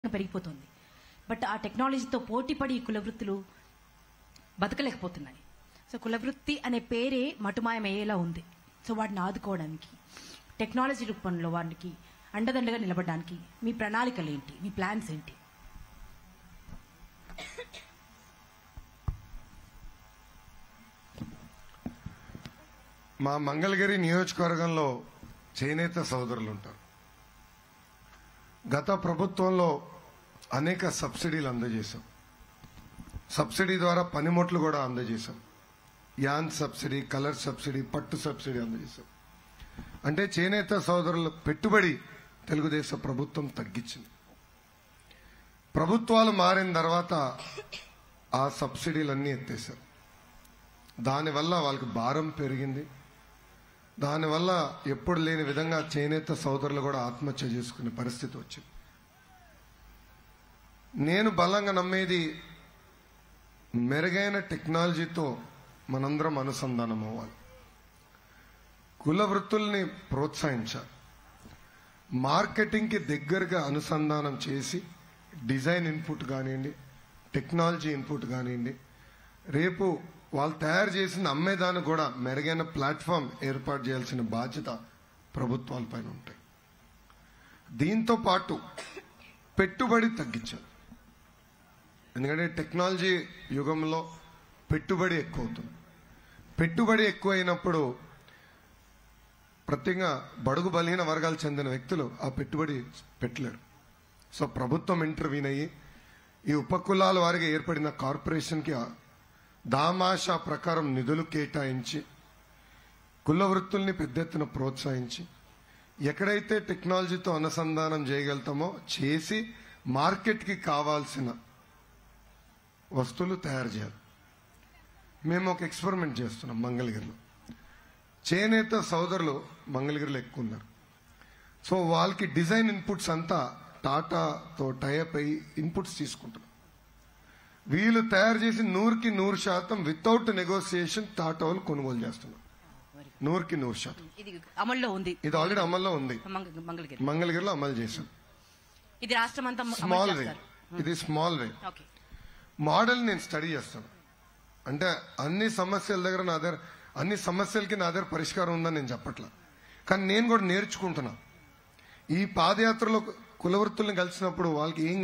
పెరిగిపోతుంది. బట్ ఆ టెక్నాలజీతో పోటీపడి కుల వృత్తులు బతకలేకపోతున్నాయి. సో కుల వృత్తి అనే పేరే మటుమాయమయ్యేలా ఉంది. సో వాటిని ఆదుకోవడానికి టెక్నాలజీ రూపంలో వారికి అండదండగా నిలబడడానికి మీ ప్రణాళికలు ఏంటి, మీ ప్లాన్స్ ఏంటి? మా మంగళగిరి నియోజకవర్గంలో చేనేత సోదరులు ఉంటారు. గత ప్రభుత్వంలో అనేక సబ్సిడీలు అందజేశాం. సబ్సిడీ ద్వారా పనిముట్లు కూడా అందజేశాం. యాన్ సబ్సిడీ, కలర్ సబ్సిడీ, పట్టు సబ్సిడీ అందజేశాం. అంటే చేనేత సోదరుల పెట్టుబడి తెలుగుదేశం ప్రభుత్వం తగ్గించింది. ప్రభుత్వాలు మారిన తర్వాత ఆ సబ్సిడీలన్నీ ఎత్తేశారు. దానివల్ల వాళ్ళకి భారం పెరిగింది. దానివల్ల ఎప్పుడు లేని విధంగా చేనేత సోదరులు కూడా ఆత్మహత్య చేసుకునే పరిస్థితి వచ్చింది. నేను బలంగా నమ్మేది మెరుగైన టెక్నాలజీతో మనందరం అనుసంధానం అవ్వాలి. కుల వృత్తుల్ని ప్రోత్సహించాలి. మార్కెటింగ్కి దగ్గరగా అనుసంధానం చేసి డిజైన్ ఇన్పుట్ కానివ్వండి, టెక్నాలజీ ఇన్పుట్ కానివ్వండి, రేపు వాళ్ళు తయారు చేసిన అమ్మేదానికి కూడా మెరుగైన ప్లాట్ఫామ్ ఏర్పాటు చేయాల్సిన బాధ్యత ప్రభుత్వాల పైన ఉంటాయి. దీంతో పాటు పెట్టుబడి తగ్గించాలి. ఎందుకంటే టెక్నాలజీ యుగంలో పెట్టుబడి ఎక్కువ అవుతుంది. పెట్టుబడి ఎక్కువైనప్పుడు ప్రత్యేకంగా బడుగు బలహీన వర్గాలు చెందిన వ్యక్తులు ఆ పెట్టుబడి పెట్టలేరు. సో ప్రభుత్వం ఇంటర్వ్యూన్ అయ్యి ఈ ఉపకులాల వారికి ఏర్పడిన కార్పొరేషన్కి దామాషా ప్రకారం నిధులు కేటాయించి కుల వృత్తుల్ని పెద్ద ఎత్తున ప్రోత్సహించి ఎక్కడైతే టెక్నాలజీతో అనుసంధానం చేయగలుగుతామో చేసి మార్కెట్కి కావాల్సిన వస్తువులు తయారు చేయాలి. మేము ఒక ఎక్స్పెరిమెంట్ చేస్తున్నాం మంగళగిరిలో. చేనేత సోదరులు మంగళగిరిలో ఎక్కువ ఉన్నారు. సో వాళ్ళకి డిజైన్ ఇన్పుట్స్ అంతా టాటాతో టైఅప్ అయ్యి ఇన్పుట్స్ తీసుకుంటున్నారు. వీళ్ళు తయారు చేసి 100% వితౌట్ నెగోసియేషన్ టాటా వాళ్ళు కొనుగోలు చేస్తున్నారు. 100% ఇది అమల్లో ఉంది. ఇది ఆల్రెడీ అమల్లో ఉంది. మంగళగిరిలో అమలు చేశాం. ఇది రాష్ట్రమంతా స్మాల్ వే. ఇది స్మాల్ వే మోడల్. నేను స్టడీ చేస్తాను. అంటే అన్ని సమస్యలకి నా దగ్గర పరిష్కారం ఉందని నేను చెప్పట్లా. కానీ నేను కూడా నేర్చుకుంటున్నా. ఈ పాదయాత్రలో కులవృత్తుల్ని కలిసినప్పుడు వాళ్ళకి ఏం